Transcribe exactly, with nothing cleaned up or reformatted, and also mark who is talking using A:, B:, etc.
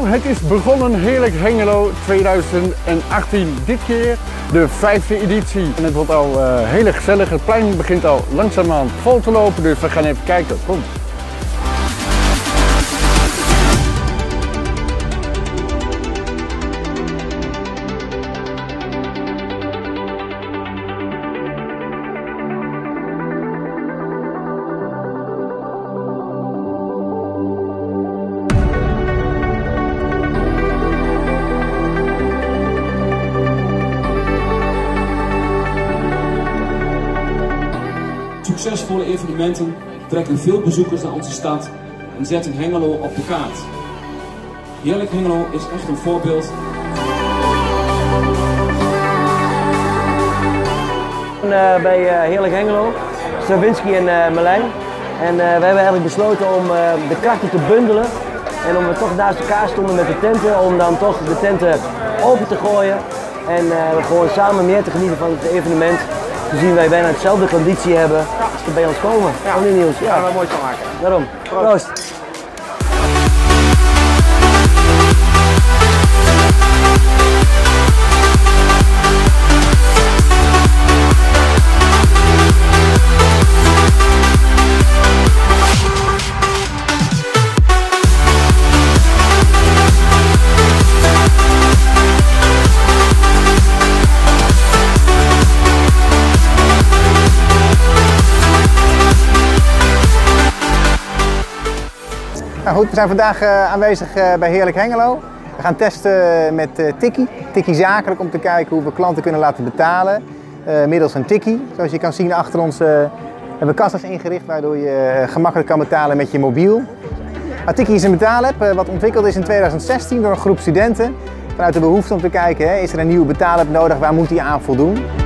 A: het is begonnen Heerlijk Hengelo tweeduizend achttien. Dit keer de vijfde editie. En het wordt al uh, heel gezellig. Het plein begint al langzaamaan vol te lopen, dus we gaan even kijken. Kom.
B: Succesvolle evenementen trekken veel bezoekers naar onze stad en zetten Hengelo op de kaart. Heerlijk Hengelo is echt een voorbeeld.
C: Uh, bij uh, Heerlijk Hengelo, Stravinsky en uh, Merlijn. En uh, we hebben eigenlijk besloten om uh, de krachten te bundelen. En om we toch naast elkaar stonden met de tenten, om dan toch de tenten open te gooien. En uh, gewoon samen meer te genieten van het evenement. Gezien wij bijna hetzelfde conditie hebben als ze bij ons komen.
D: Ja,
C: oh, Niels. Ja,
D: ja, we mooi van maken.
C: Daarom. Proost. Proost.
D: Nou goed, we zijn vandaag uh, aanwezig uh, bij Heerlijk Hengelo. We gaan testen met uh, Tikkie. Tikkie zakelijk om te kijken hoe we klanten kunnen laten betalen uh, middels een Tikkie. Zoals je kan zien achter ons uh, hebben we kassa's ingericht waardoor je uh, gemakkelijk kan betalen met je mobiel. Nou, Tikkie is een betaalapp uh, wat ontwikkeld is in tweeduizend zestien door een groep studenten. Vanuit de behoefte om te kijken, hè, is er een nieuwe betaalapp nodig, waar moet die aan voldoen?